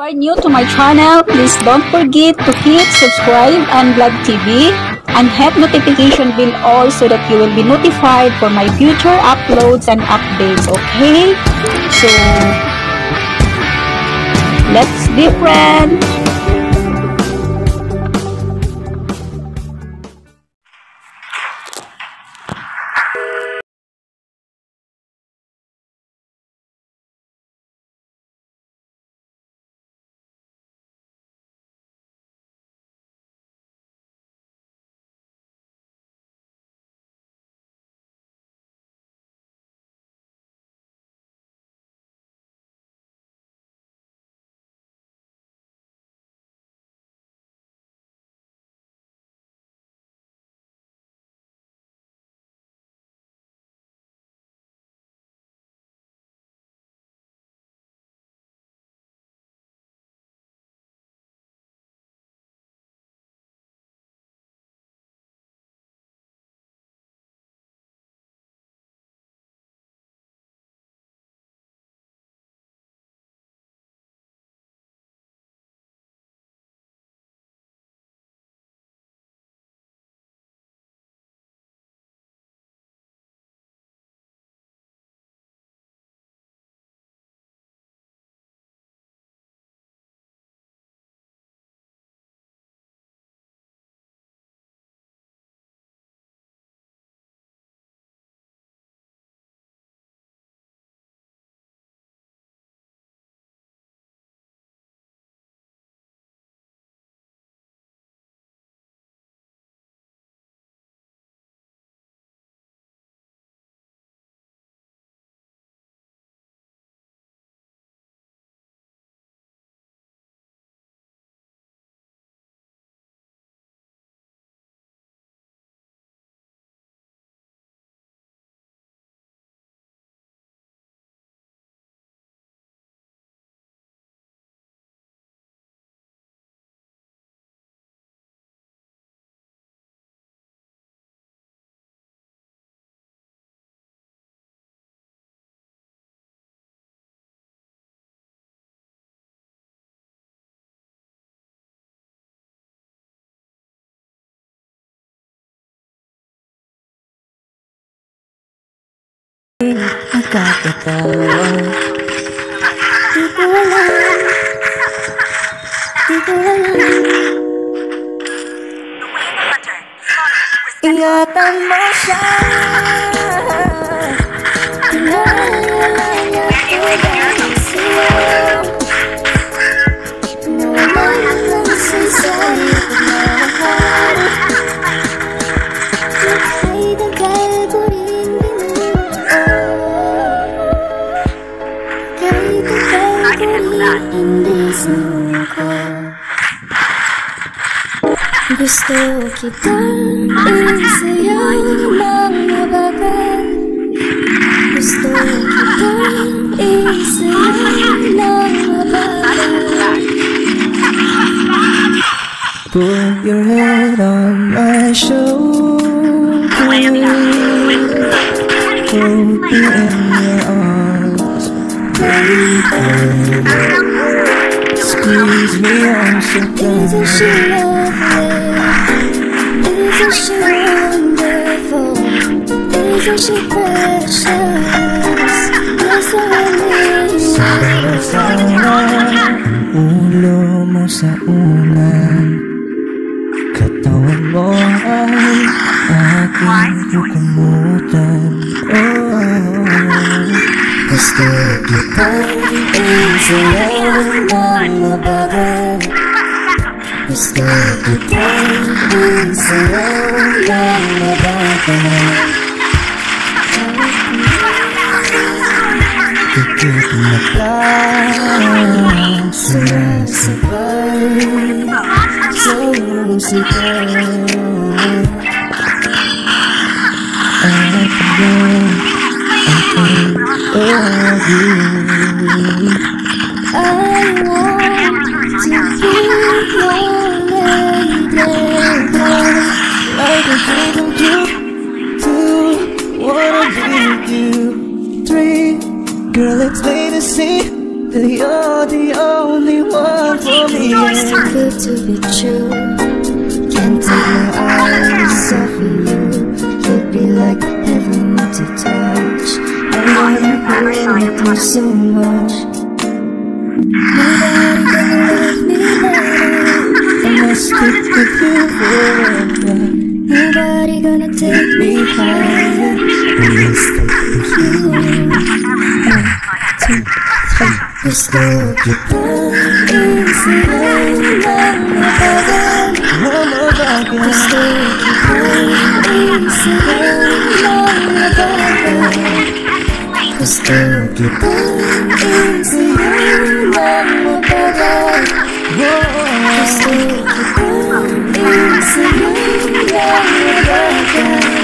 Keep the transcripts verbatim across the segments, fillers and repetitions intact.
are new to my channel, please don't forget to hit subscribe and Vlog T V and hit notification bell all so that you will be notified for my future uploads and updates, okay? So, let's be friends! Nakakatawa. Di ko alam, di ko alam. Ingatan mo siya. Tinawala niya ko siya. Nawala lang sa sa'yo pagmamahal. Ay dagal ko rin hindi suko. Gusto kitang isayaw ng mabagal. Gusto kitang isayaw ng mabagal. Put your head on my shoulder. Hold me in your arms, baby. Squeeze me, I'm so Isn't she lovely? Isn't she wonderful? Isn't she precious? Yes, I need you. Ulo mo sa unan, katawan mo ay aking kukumutan. Oh, gusto kitang isayaw ng mabagal. Gusto kitang isayaw ng mabagal. Tikit na lang, sumasabay sa musika. At yun, of you. I want to be your lady. Like a dream come true. Two, wanna be with you. Three, girl, it's plain to see that you're the only one for me. It's too good to be true. Can't take my eyes off of you. You'd be like heaven to touch. I wanna hold you through so much. Nobody gonna love me better. I'ma stick with you forever. Nobody gonna take me higher. I'ma stick with you. One, two, three. Let's go. Easy, mama, baba. Mama, baba. Let's go. Easy, mama, baba. Let's go. Easy, mama, baba. Let's go. Easy, mama, baba.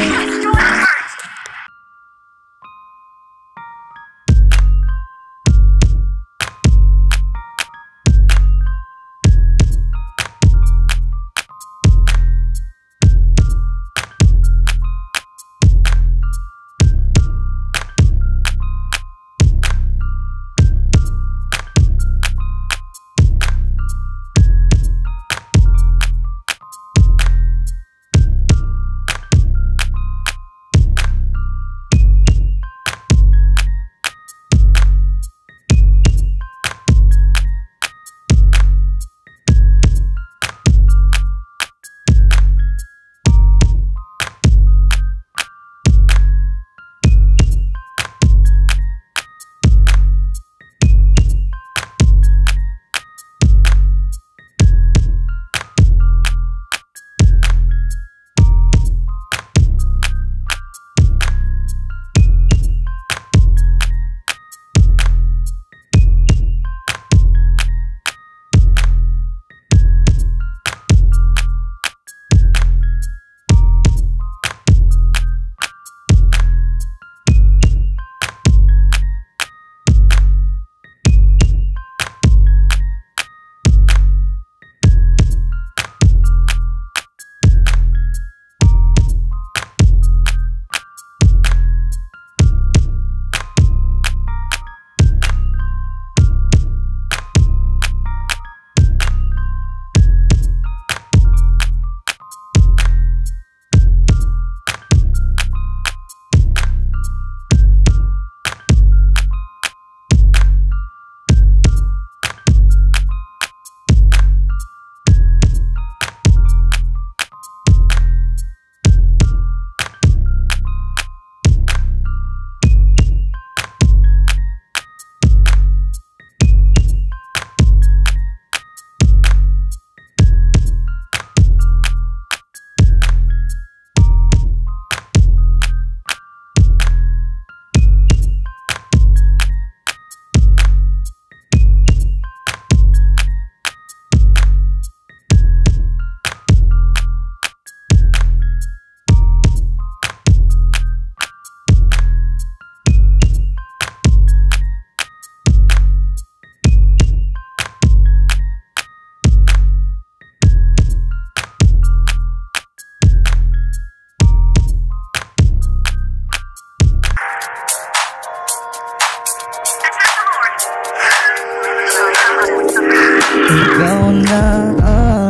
Ikaw na ang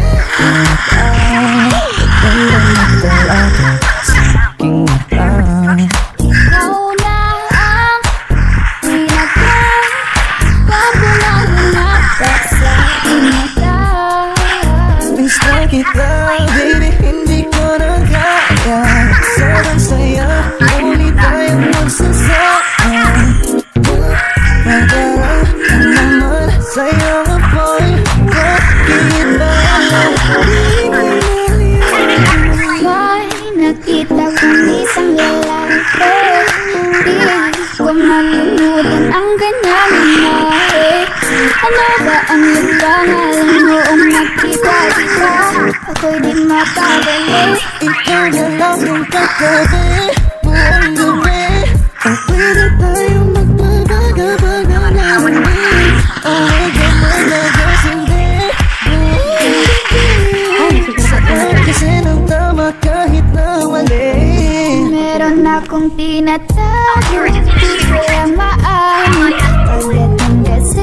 pinaka-talaga sa aking mata. Ikaw na ang pinaka-pabulang-lapit sa aking mata. Miss na kita, baby, hindi ko na kaya. Sobrang saya, ngunit tayong magsasama. Nagara ka naman sa'yo apoy, bakit ba? May nakita kong isang lalaki, di ko malumutan ang kanyang imahe. Ano ba ang libangan noong nakita kita? Ako'y di makabali. Ikaw na lang yung katabi, buong gabi. Kung pwede tayong magbabaga-baga ng hindi. Ay, gaman na gasindi. Sa kasi ng tama kahit na mali. Meron akong tinatago, di ko lang maamin. Pagdating kasi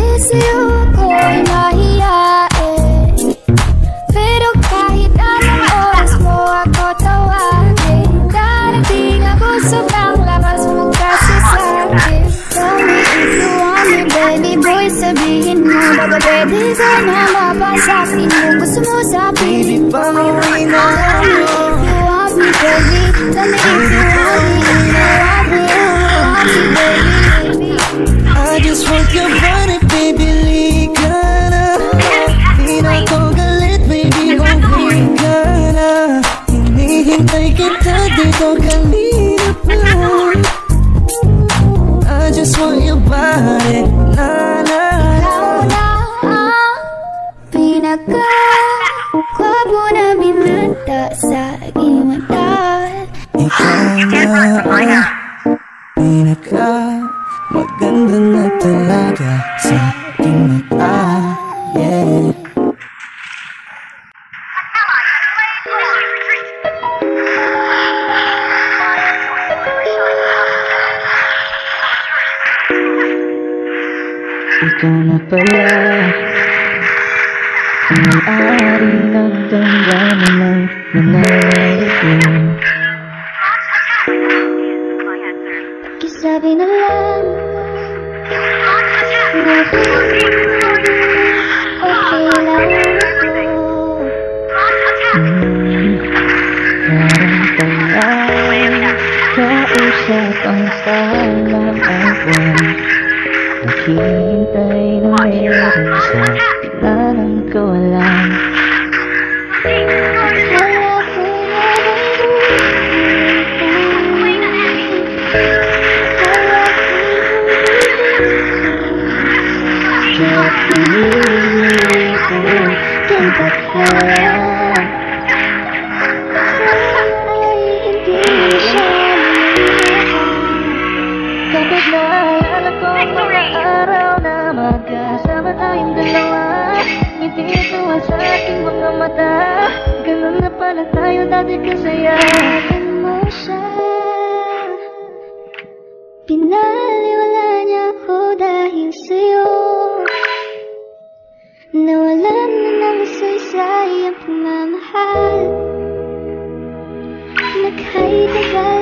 sabihin mo? Baka pwede ka na mapasakin kung gusto mo sa akin. Baby, panguwi na ako. If you want me, baby, tell me if you want me. If you want me, if you want me, baby. I just want your body, baby, lika na. Di na ko galit, baby, okay ka na. Hinihintay kita dito kanina pa. I just want your body, na na na. Ikaw na ang pinaka-gwapo na binata sa aking mata. Ikaw na ang pinaka maganda na talaga sa aking mata. Yeah. Ikaw na pala ang may-ari ng damdamin ng nananalig. Pakisabi na lang okay lang ako. Parang pala kausap ang salam ang buwan. Naghihintay na meron sa pila ng kawalan. Kaya pinili ko kita kaya. Ay, hindi siya Kapag naalala ko mga araw na magkasama tayong dalawa, ngiti tuwa sa ating mga mata. Ganun na pala tayo dati kasaya. Bakit mo siya pinaliwala niya ako dahil sa'yo. Nawalan na ng saysay ang pagmamahal. Nag-hide agad